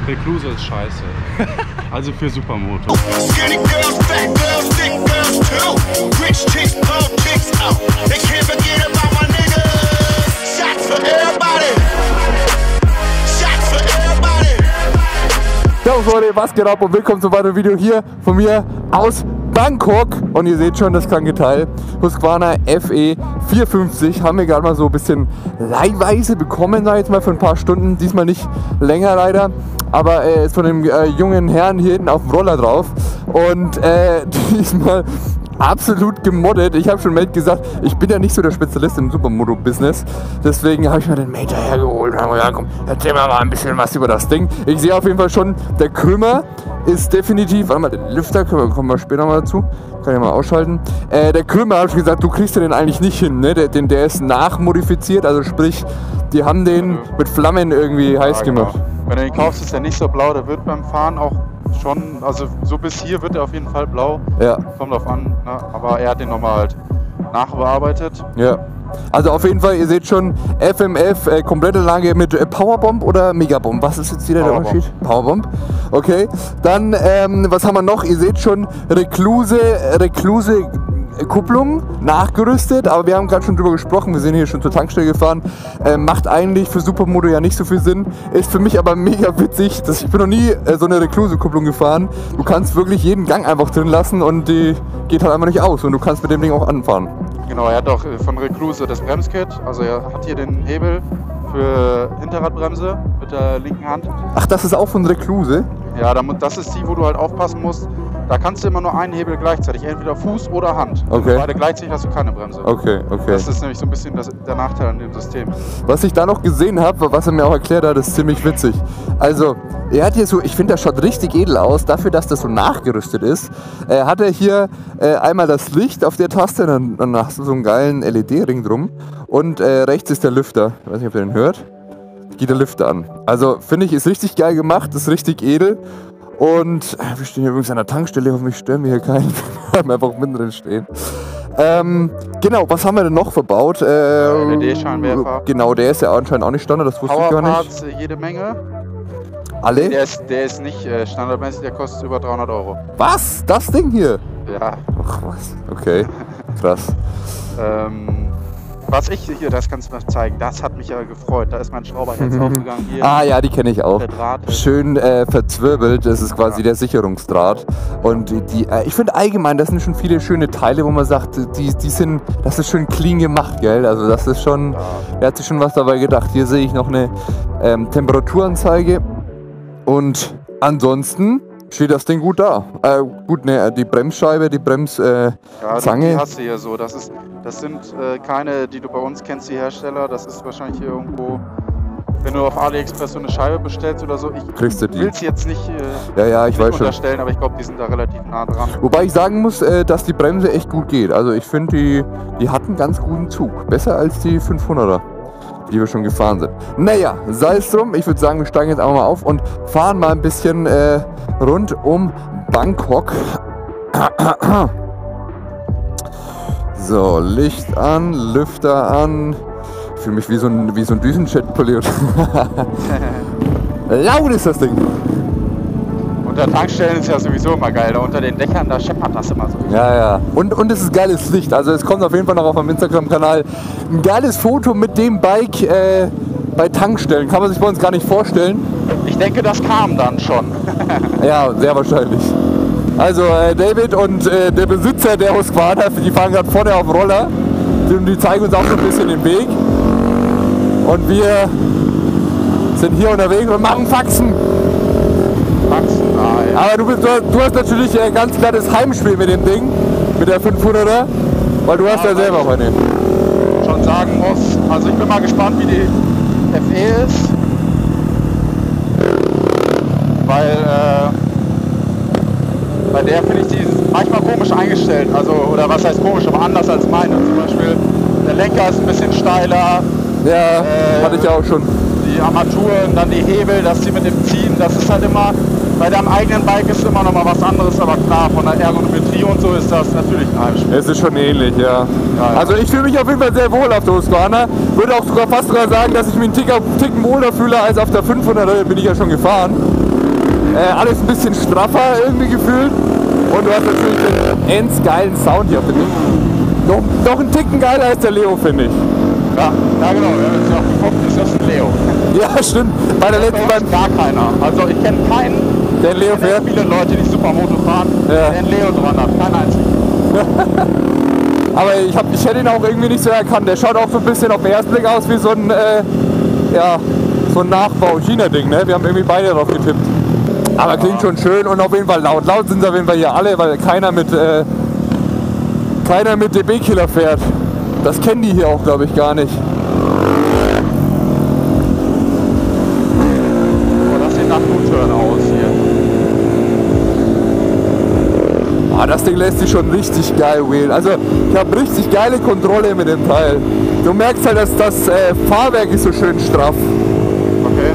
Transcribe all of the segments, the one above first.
Recluse ist scheiße. Also für Supermoto. Servus Leute, was geht ab und willkommen zu einem weiteren Video hier von mir aus Bangkok. Und ihr seht schon das kranke Teil. Husqvarna FE 450 haben wir gerade mal so ein bisschen leihweise bekommen, sag ich jetzt mal, für ein paar Stunden. Diesmal nicht länger leider, aber ist von dem jungen Herrn hier hinten auf dem Roller drauf. Und diesmal absolut gemoddet. Ich habe schon Mate gesagt, ich bin ja nicht so der Spezialist im Supermoto-Business. Deswegen habe ich mir den Mate hergeholt und habe gesagt, komm, erzähl mir mal ein bisschen was über das Ding. Ich sehe auf jeden Fall schon, der Krümmer ist definitiv, warte mal, den Lüfter kommen wir später mal dazu. Kann ich mal ausschalten. Der Krümmer, habe ich gesagt, du kriegst den eigentlich nicht hin, ne? Der ist nachmodifiziert, also sprich, die haben den mit Flammen irgendwie heiß gemacht. Genau. Wenn du den kaufst, ist er nicht so blau, der wird beim Fahren auch schon, also so bis hier wird er auf jeden Fall blau. Ja. Kommt drauf an, ne? Aber er hat den nochmal halt nachbearbeitet. Ja. Also auf jeden Fall, ihr seht schon, FMF, komplette Lage mit Powerbomb oder Megabomb. Was ist jetzt wieder der Unterschied? Powerbomb. Okay. Dann, was haben wir noch? Ihr seht schon, Recluse Kupplung nachgerüstet, aber wir haben gerade schon drüber gesprochen, wir sind hier schon zur Tankstelle gefahren, macht eigentlich für Supermoto ja nicht so viel Sinn, ist für mich aber mega witzig, ich bin noch nie so eine Recluse-Kupplung gefahren, du kannst wirklich jeden Gang einfach drin lassen und die geht halt einfach nicht aus und du kannst mit dem Ding auch anfahren. Genau, er hat auch von Recluse das Bremskit, also er hat hier den Hebel für Hinterradbremse mit der linken Hand. Ach, das ist auch von Recluse? Ja, das ist die, wo du halt aufpassen musst. Da kannst du immer nur einen Hebel gleichzeitig, entweder Fuß oder Hand. Okay. Wenn du beide gleichzeitig hast du keine Bremse. Okay, okay. Das ist nämlich so ein bisschen der Nachteil an dem System. Was ich da noch gesehen habe, was er mir auch erklärt hat, ist ziemlich witzig. Also, er hat hier so, ich finde, das schaut richtig edel aus, dafür, dass das so nachgerüstet ist. Hat er hier einmal das Licht auf der Taste, dann hast du so einen geilen LED-Ring drum. Und rechts ist der Lüfter. Ich weiß nicht, ob ihr den hört. Geht der Lüfter an. Also, finde ich, ist richtig geil gemacht, ist richtig edel. Und wir stehen hier übrigens an der Tankstelle, hoffentlich stören wir hier keinen. Wir haben einfach mitten drin stehen. Genau, was haben wir denn noch verbaut? LED-Scheinwerfer. Genau, der ist ja anscheinend auch nicht Standard, das wusste ich gar nicht. Powerparts, jede Menge. Alle? Der ist nicht standardmäßig, der kostet über 300 €. Was? Das Ding hier? Ja. Ach was, okay, krass. Was ich hier, das kannst du mal zeigen, das hat mich ja gefreut. Da ist mein Schrauber jetzt aufgegangen. Hier ah ja, die kenne ich auch. Der Draht schön verzwirbelt, das ist quasi der Sicherungsdraht. Und ich finde allgemein, das sind schon viele schöne Teile, wo man sagt, das ist schön clean gemacht, gell? Also das ist schon, er hat sich schon was dabei gedacht. Hier sehe ich noch eine Temperaturanzeige und ansonsten steht das Ding gut da. Gut, ne, die Bremsscheibe, die Bremszange. Die hast du hier so. Das sind keine, die du bei uns kennst, die Hersteller. Das ist wahrscheinlich hier irgendwo, wenn du auf AliExpress so eine Scheibe bestellst oder so. Ich will es jetzt nicht, ich weiß unterstellen, schon. Aber ich glaube, die sind da relativ nah dran. Wobei ich sagen muss, dass die Bremse echt gut geht. Also ich finde, die hat einen ganz guten Zug. Besser als die 500er. Die wir schon gefahren sind. Naja, sei es drum. Ich würde sagen, wir steigen jetzt einfach mal auf und fahren mal ein bisschen rund um Bangkok. So, Licht an, Lüfter an. Ich fühle mich wie so ein Düsenjet-Pilot. Laut ist das Ding. Unter Tankstellen ist ja sowieso immer geil. Da unter den Dächern, da scheppert das immer so. Ja, ja. Und es ist geiles Licht. Also es kommt auf jeden Fall noch auf meinem Instagram-Kanal ein geiles Foto mit dem Bike bei Tankstellen. Kann man sich bei uns gar nicht vorstellen. Ich denke, das kam dann schon. Ja, sehr wahrscheinlich. Also David und der Besitzer der Husqvarna, die fahren gerade vorne auf dem Roller. Die zeigen uns auch so ein bisschen den Weg. Und wir sind hier unterwegs und machen Faxen. Aber du hast natürlich ein ganz kleines Heimspiel mit dem Ding, mit der 500er, weil du hast ja selber auch eine. Schon sagen muss, also ich bin mal gespannt, wie die FE ist, weil bei der finde ich die manchmal komisch eingestellt, also oder was heißt komisch, aber anders als meine. Zum Beispiel der Lenker ist ein bisschen steiler. Ja, hatte ich auch schon. Die Armaturen, dann die Hebel, dass die mit dem Ziehen, das ist halt immer, bei deinem eigenen Bike ist immer noch mal was anderes, aber klar, von der Ergonometrie und so ist das natürlich ein Heimspiel. Es ist schon ähnlich, ja. Also ich fühle mich auf jeden Fall sehr wohl auf der Husqvarna. Würde auch sogar fast sogar sagen, dass ich mich einen Ticken wohler fühle als auf der 500er, bin ich ja schon gefahren. alles ein bisschen straffer irgendwie gefühlt. Und du hast natürlich den ends geilen Sound hier auf dem Ding. Noch einen Ticken geiler als der Leo, finde ich. Ja, genau. Wir haben jetzt auch geguckt, ist das ein Leo. Ja, stimmt. Bei der letzten Bahn gar keiner. Also ich kenne keinen, der Leo fährt. Viele Leute, die Supermoto fahren, der einen Leo dran hat. Kein einziger. Aber ich hätte ihn auch irgendwie nicht so erkannt. Der schaut auch so ein bisschen auf den ersten Blick aus wie so ein, so ein Nachbau-China-Ding. Ne? Wir haben irgendwie beide drauf getippt. Aber klingt schon schön und auf jeden Fall laut. Laut sind sie auf jeden Fall hier alle, weil keiner mit DB-Killer fährt. Das kennen die hier auch, glaube ich, gar nicht. Oh, das sieht nach U-Turn aus hier. Ah, das Ding lässt sich schon richtig geil wheelen. Also ich habe richtig geile Kontrolle mit dem Teil. Du merkst halt, dass das Fahrwerk ist so schön straff. Okay.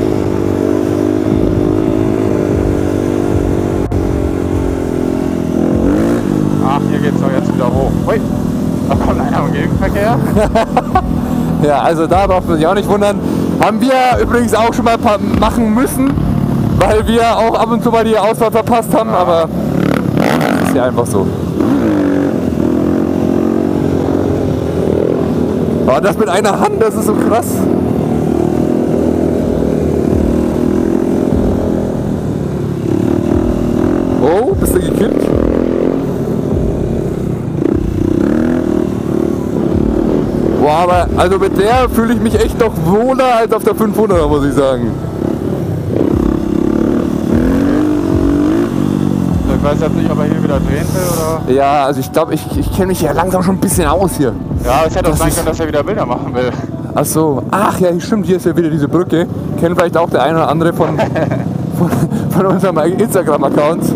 Ach, hier geht's doch jetzt wieder hoch. Ui, da kommt einer im Gegenverkehr. Ja, also da braucht man sich auch nicht wundern. Haben wir übrigens auch schon mal machen müssen, weil wir auch ab und zu mal die Ausfahrt verpasst haben, aber ist ja einfach so. Aber das mit einer Hand, das ist so krass. Oh, bist du gekippt? Boah, aber also mit der fühle ich mich echt noch wohler als auf der 500er, muss ich sagen. Ich weiß jetzt nicht, ob er hier wieder drehen will oder... Ja, also ich glaube, ich kenne mich ja langsam schon ein bisschen aus hier. Ja, es hätte auch sein können, dass er wieder Bilder machen will. Ach so, ach ja, stimmt, hier ist ja wieder diese Brücke. Kennt vielleicht auch der eine oder andere von unserem Instagram-Account.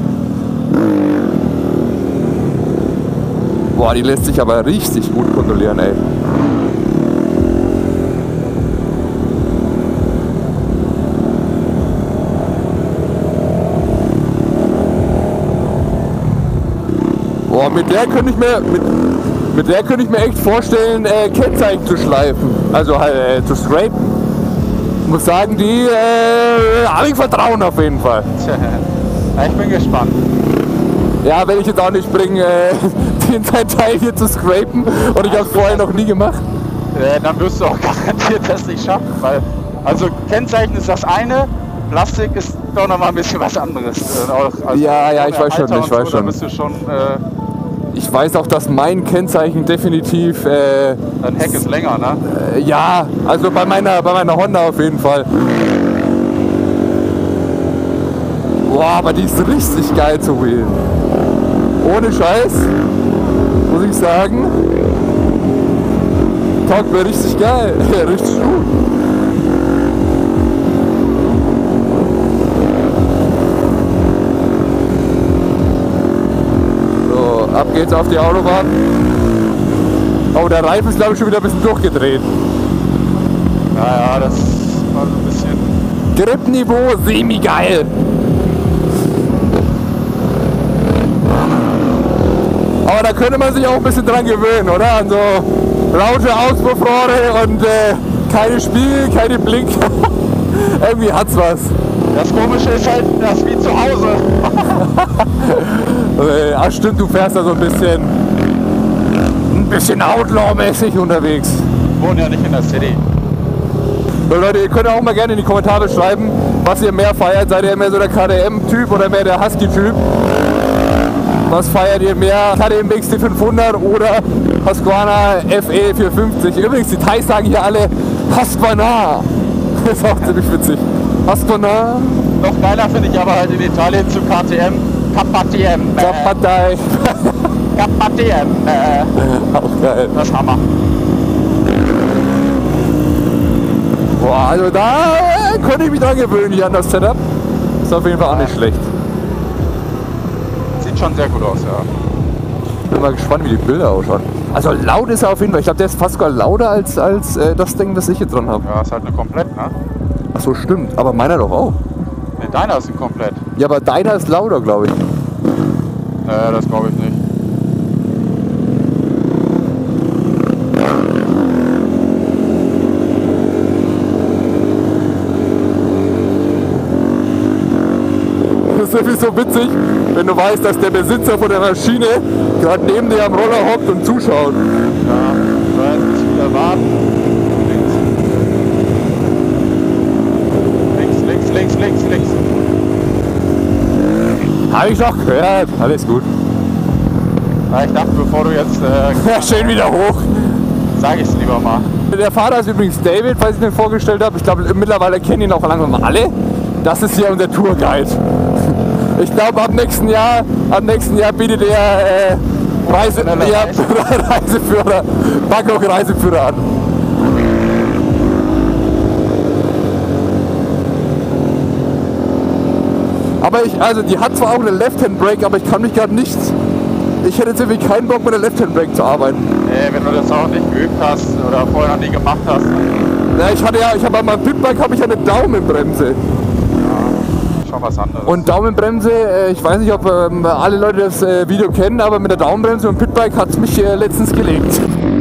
Boah, die lässt sich aber richtig gut kontrollieren, ey. Boah, mit der könnte ich mir echt vorstellen, Kennzeichen zu schleifen. Also halt zu scrapen. Ich muss sagen, die habe ich Vertrauen auf jeden Fall. Ja, ich bin gespannt. Ja, wenn ich jetzt auch nicht bringe, den Teil hier zu scrapen und ich habe es vorher noch nie gemacht. Dann wirst du auch garantiert das nicht schaffen, weil also Kennzeichen ist das eine, Plastik ist doch noch mal ein bisschen was anderes. Also ja, ich weiß schon, Da bist du schon. Ich weiß auch, dass mein Kennzeichen definitiv. Dein Heck ist länger, ne? Ja, also bei meiner Honda auf jeden Fall. Boah, aber die ist richtig geil zu wheelen. Ohne Scheiß, muss ich sagen. Taugt mir richtig geil. Richtig gut. So, ab geht's auf die Autobahn. Oh, der Reifen ist, glaube ich, schon wieder ein bisschen durchgedreht. Ja, das war so ein bisschen... Gripniveau, semi-geil. Aber da könnte man sich auch ein bisschen dran gewöhnen, oder? An so laute Auspuffrohre und keine Spiegel, keine Blink. Irgendwie hat's was. Das Komische ist halt, das ist wie zu Hause. Ach stimmt, du fährst da so ein bisschen Outlaw-mäßig unterwegs. Ich wohne ja nicht in der City. So, Leute, ihr könnt auch mal gerne in die Kommentare schreiben, was ihr mehr feiert. Seid ihr mehr so der KTM-Typ oder mehr der Husky-Typ? Was feiert ihr mehr? KTM XT500 oder Husqvarna FE 450? Übrigens, die Thais sagen hier alle Husqvarna. Das ist auch ziemlich witzig. Husqvarna. Noch geiler finde ich aber halt in Italien zu KTM. KTM. Kapatei. KTM. Auch geil. Das ist Hammer. Boah, also da könnte ich mich dran gewöhnen hier an das Setup. Ist auf jeden Fall auch nicht schlecht. Sieht schon sehr gut aus, ja. Bin mal gespannt, wie die Bilder ausschauen. Also laut ist er auf jeden Fall. Ich glaube, der ist fast sogar lauter als das Ding, das ich hier dran habe. Ja, ist halt eine Komplett, ne? Ach so, stimmt. Aber meiner doch auch. Ne, deiner ist ein Komplett. Ja, aber deiner ist lauter, glaube ich. Das glaube ich nicht. ist irgendwie so witzig, wenn du weißt, dass der Besitzer von der Maschine gerade neben dir am Roller hockt und zuschaut. Ja, du hast nicht wieder warten. Links. Habe ich doch gehört, alles gut. Ja, ich dachte, bevor du jetzt... schön wieder hoch. Sag ich's lieber mal. Der Fahrer ist übrigens David, falls ich den vorgestellt habe. Ich glaube, mittlerweile kennen ihn auch langsam alle. Das ist hier unser Tourguide. Ich glaube, ab nächsten Jahr bietet er Reiseführer, Bangkok-Reiseführer an. Aber die hat zwar auch eine Left-Hand-Brake, aber ich kann mich gerade nicht... Ich hätte jetzt irgendwie keinen Bock mit der Left-Hand-Brake zu arbeiten. Nee, wenn du das auch nicht geübt hast oder vorher noch nie gemacht hast. Ja, ich habe an meinem Pitbike eine Daumenbremse. Ja, schon was anderes. Und Daumenbremse, ich weiß nicht, ob alle Leute das Video kennen, aber mit der Daumenbremse und Pitbike hat es mich letztens gelegt.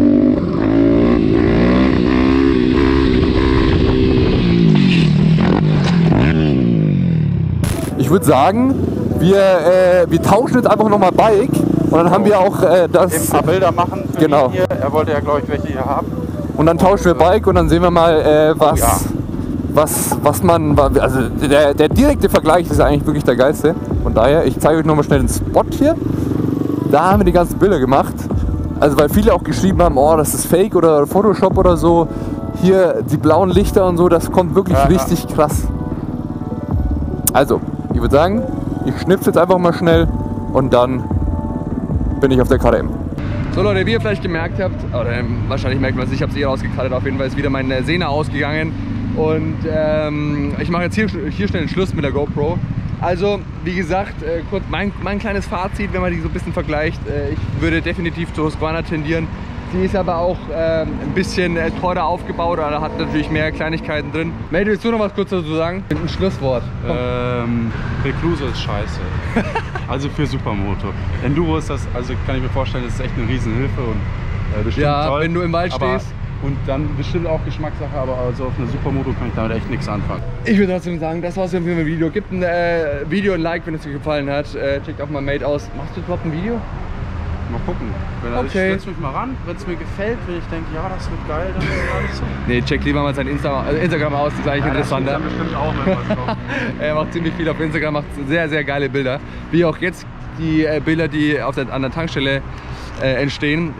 Ich würde sagen, wir tauschen jetzt einfach nochmal Bike und dann haben wir auch das... Ein paar Bilder machen für genau. ihn hier. Er wollte ja, glaube ich, welche hier haben. Und dann tauschen wir Bike und dann sehen wir mal, was man... Also der direkte Vergleich ist eigentlich wirklich der geilste. Von daher, ich zeige euch nochmal schnell den Spot hier. Da haben wir die ganzen Bilder gemacht. Also weil viele auch geschrieben haben, oh, das ist Fake oder Photoshop oder so. Hier die blauen Lichter und so, das kommt wirklich richtig krass. Also, ich würde sagen, ich schnipse jetzt einfach mal schnell und dann bin ich auf der KTM. So Leute, wie ihr vielleicht gemerkt habt, oder wahrscheinlich merkt man es, ich habe es eh rausgekattet, auf jeden Fall ist wieder mein Sehner ausgegangen und ich mache jetzt hier schnell den Schluss mit der GoPro. Also, wie gesagt, kurz mein kleines Fazit, wenn man die so ein bisschen vergleicht, ich würde definitiv zu Husqvarna tendieren. Sie ist aber auch ein bisschen teurer aufgebaut, oder hat natürlich mehr Kleinigkeiten drin. Mate, willst du noch was kurz dazu sagen? Ein Schlusswort. Recluso ist scheiße. Also für Supermoto. Enduro ist das, also kann ich mir vorstellen, das ist echt eine Riesenhilfe und bestimmt toll. Wenn du im Wald stehst. Und dann bestimmt auch Geschmackssache, aber also auf einer Supermoto kann ich damit echt nichts anfangen. Ich würde trotzdem sagen, das war's für mein Video. Gebt ein Video ein Like, wenn es euch gefallen hat. Checkt auch mal Mate aus. Machst du überhaupt ein Video? Mal gucken. Ich setze mich mal ran, wenn es mir gefällt, wenn ich denke, ja, das wird geil, dann alles so. Nee, check lieber mal sein Instagram aus, das ist eigentlich interessanter. Das bestimmt auch mit was drauf. Er macht ziemlich viel auf Instagram, macht sehr, sehr geile Bilder. Wie auch jetzt die Bilder, die an der Tankstelle entstehen.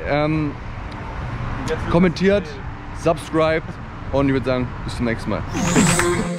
Kommentiert, subscribe und ich würde sagen, bis zum nächsten Mal.